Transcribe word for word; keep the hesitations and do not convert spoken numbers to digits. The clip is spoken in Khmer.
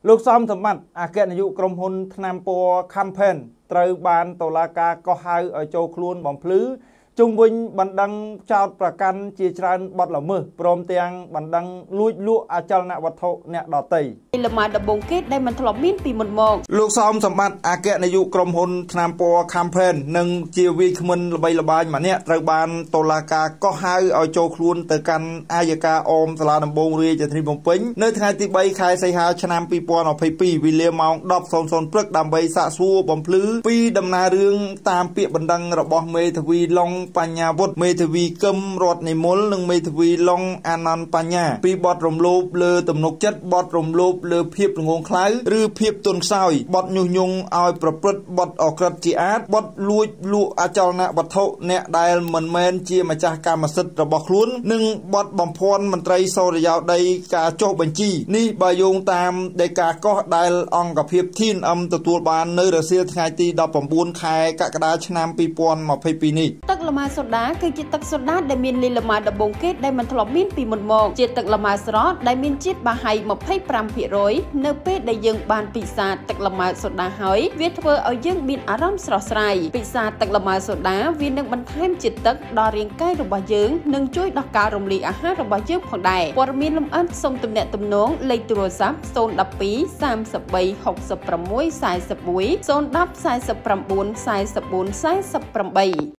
លោកសំសម្បត្តិអគ្គនាយកក្រុមហ៊ុនថ្នាំពណ៌ Campaign ត្រូវបានតុលាការកោះហៅឲ្យចូលខ្លួនបំភ្លឺជុំវិញបណ្ដឹងចោតប្រកាន់ជាច្រើនបទល្មើសព្រមទាំងបណ្ដឹងលួចលក់អចលនវត្ថុអ្នកដទៃល្មាដំបងគេដែលមិនធ្លាប់មានពីមុនមកលោកសំសម្បត្តិអគ្គនាយកក្រុមហ៊ុនថ្នាំពណ៌ Campaign និងជាវាគ្មិនល្បីល្បាញម្នាក់ត្រូវបានតុលាការកោះហៅឲ្យចូលខ្លួនទៅកាន់អាយកាអមសាលាដំបងរាជធានីភ្នំពេញនៅថ្ងៃទីបីខែសីហាឆ្នាំពីរពាន់ម្ភៃពីរវេលាម៉ោង ដប់ ព្រឹកដើម្បីសាកសួរបំភ្លឺពីដំណើររឿងតាមពាក្យបណ្ដឹងរបស់មេធាវីឡុងបញ្ញាវុឌ្ឍមេធាវីកឹមរតនិមលនិងមេធាវីឡុងអានន្តបញ្ញាពីបទរំលោភលើទំនុកចិត្តបទរំលោភលើភាពល្ងងខ្លៅឬភាពទន់ខ្សោយបទញុះញង់ឲ្យប្រព្រឹត្តបទអក្រិតជាអាតបទលួចលក់អចលនវត្ថុអ្នកដែលមិនមែនជាម្ចាស់កម្មសិទ្ធិរបស់ខ្លួននិងបទបំភាន់មន្ត្រីសូរិយោដីការចុះបញ្ជីនេះបើយោងតាមដីកាកោះដែលអង្គភាព ធី អេន អឹម ទទួលបាននៅរសៀលថ្ងៃទីដប់ប្រាំបួនខែកក្កដាឆ្នាំពីរពាន់ម្ភៃពីរនេះទឹកលម៉ាសូដាគឺជាទឹកសូដាដែលមានលីលម៉ាដំបងគេដែលមិនធ្លាប់មានពីមុនមកជាទឹកលម៉ាស្រស់ដែលមានជាតិបាហៃ ម្ភៃប្រាំភាគរយ នៅពេលដែលយើងបានពិសាទឹកលម៉ាសូដាហើយវាធ្វើឲ្យយើងមានអារម្មណ៍ស្រស់ស្រាយពិសាទឹកលម៉ាសូដាវានឹងបន្ថែមជាតិទឹកដល់រាងកាយរបស់យើងនិងជួយដល់ការរំលាយអាហាររបស់យើងផងដែរព័ត៌មានលម្អិតសូមទំនាក់ទំនងលេខទូរស័ព្ទ ศูนย์ หนึ่ง สอง สาม สาม หก หก หก สี่ สี่ สี่ ศูนย์ หนึ่ง สี่ 9 สี่ 9 สี่ สี่ สี่ 8